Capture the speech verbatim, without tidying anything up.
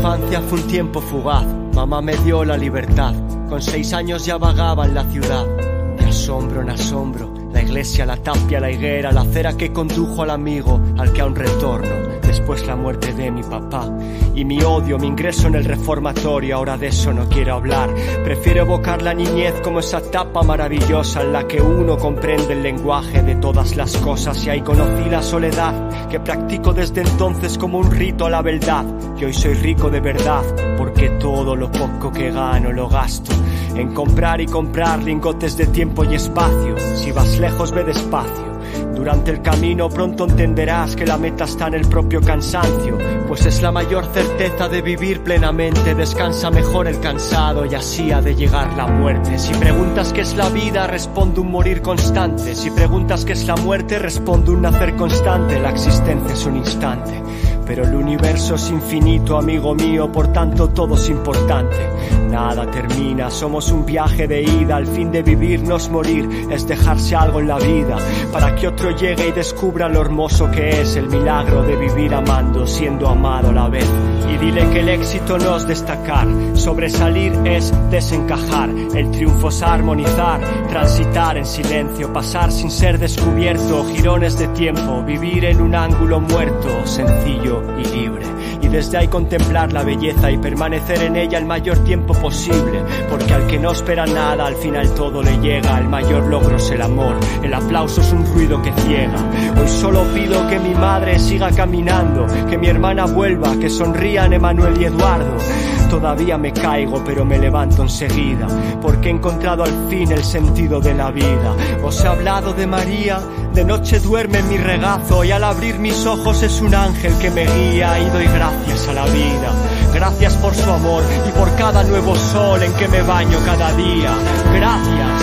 infancia fue un tiempo fugaz. Mamá me dio la libertad. Con seis años ya vagaba en la ciudad. De asombro en asombro, la iglesia, la tapia, la higuera, la acera que condujo al amigo, al que aún retorno. Después la muerte de mi papá y mi odio, mi ingreso en el reformatorio. Ahora de eso no quiero hablar. Prefiero evocar la niñez como esa etapa maravillosa en la que uno comprende el lenguaje de todas las cosas. Y ahí conocí la soledad que practico desde entonces como un rito a la beldad. Y hoy soy rico de verdad porque todo lo poco que gano lo gasto en comprar y comprar lingotes de tiempo y espacio. Si vas lejos, ve despacio. Durante el camino pronto entenderás que la meta está en el propio cansancio, pues es la mayor certeza de vivir plenamente. Descansa mejor el cansado y así ha de llegar la muerte. Si preguntas qué es la vida, respondo un morir constante. Si preguntas qué es la muerte, respondo un nacer constante. La existencia es un instante, pero el universo es infinito, amigo mío, por tanto todo es importante. Nada termina, somos un viaje de ida. Al fin de vivir no es morir, es dejarse algo en la vida para que otro llegue y descubra lo hermoso que es el milagro de vivir amando, siendo amado a la vez. Y dile que el éxito no es destacar, sobresalir es desencajar. El triunfo es armonizar, transitar en silencio, pasar sin ser descubierto. Girones de tiempo, vivir en un ángulo muerto, sencillo y libre. Y desde ahí contemplar la belleza y permanecer en ella el mayor tiempo posible. Porque al que no espera nada, al final todo le llega. El mayor logro es el amor, el aplauso es un ruido que ciega. Hoy solo pido que mi madre siga caminando, que mi hermana vuelva, que sonrían Emanuel y Eduardo. Todavía me caigo pero me levanto enseguida, porque he encontrado al fin el sentido de la vida. Os he hablado de María, de noche duerme en mi regazo y al abrir mis ojos es un ángel que me guía. Y doy gracias a la vida, gracias por su amor y por cada nuevo sol en que me baño cada día. Gracias.